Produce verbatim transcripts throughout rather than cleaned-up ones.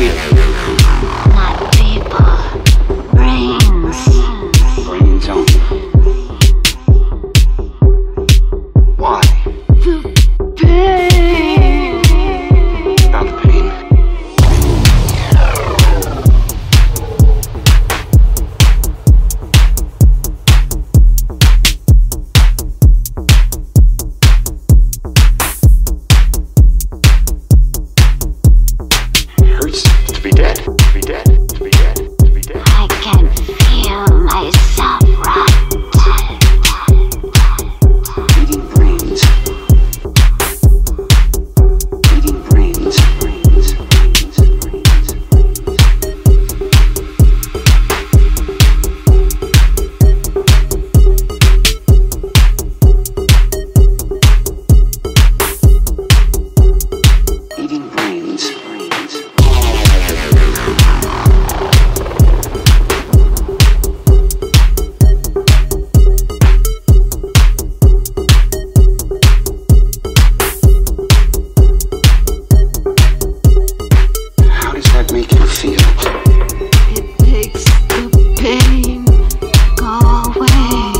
eat people? Not people. Brains. Brains only. Why? The pain. About the pain. Hurts to be dead, to be dead, to be dead, to be dead. I can feel myself rot. Eating brains. Eating brains. Brains. Brains. Brains. Eating brains. Brains. How does that make you feel? It makes the pain go away.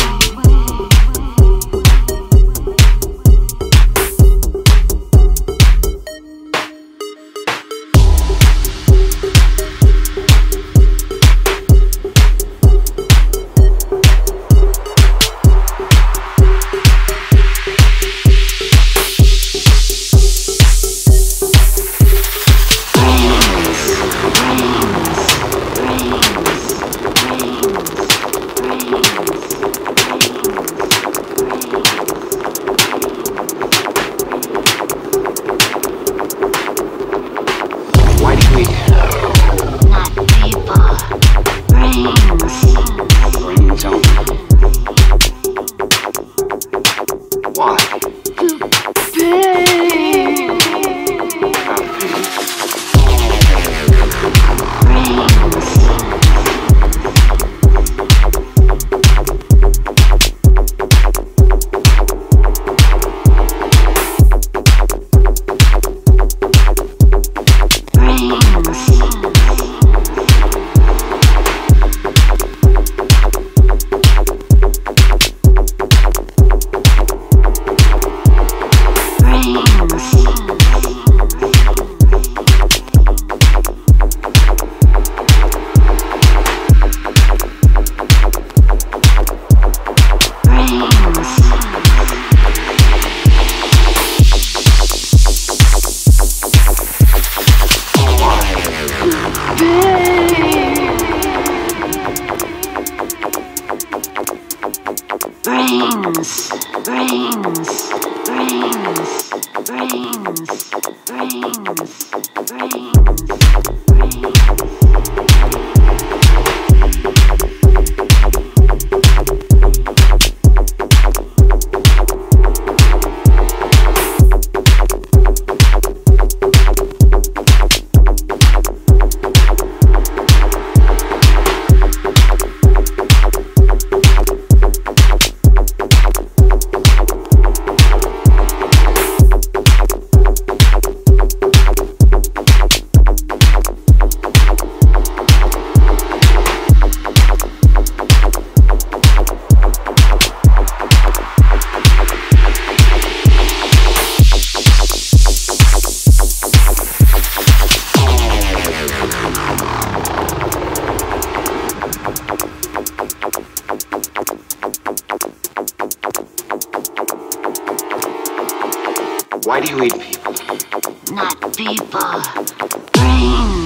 Why do you eat Not people. Brains. brains only? Why? Pain. About the pain. Brains. Brains, brains, brains, brains, brains, brains, Why do you eat people? not people. Brains.